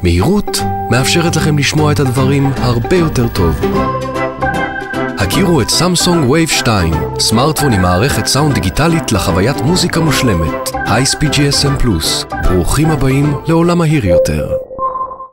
מהירות מאפשרת לכם לשמוע את הדברים הרבה יותר טוב. הכירו את סמסונג וייב 2, סמארטפון עם מערכת סאונד דיגיטלית לחוויית מוזיקה מושלמת. High Speed GSM+. ברוכים הבאים לעולם מהיר יותר.